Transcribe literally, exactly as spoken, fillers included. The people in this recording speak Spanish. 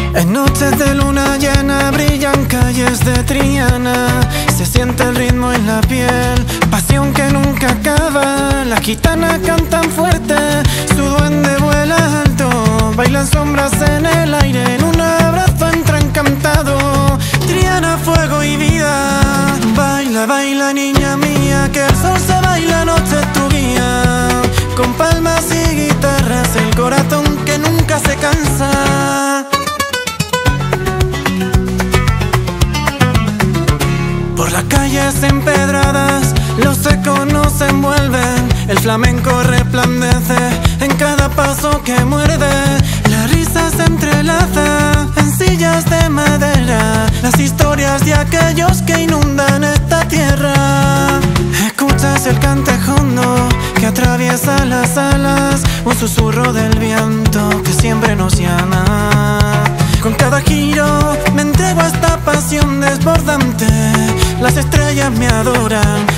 En noches de luna llena brillan calles de Triana. Se siente el ritmo en la piel, pasión que nunca acaba. Las gitanas cantan fuerte, su duende vuela alto. Bailan sombras en el aire, en un abrazo entra encantado. Triana, fuego y vida. Baila, baila niña mía, que el sol se baila, noche es tu guía. Con palmas y guitarras, el corazón que nunca se cansa. Por las calles empedradas, los ecos nos envuelven. El flamenco resplandece en cada paso que muerde. La risa se entrelaza en sillas de madera, las historias de aquellos que inundan esta tierra. Escuchas el cantejondo que atraviesa las alas, un susurro del viento que siempre nos llama. Con cada giro me entrego a esta pasión desbordante. Las estrellas me adoran,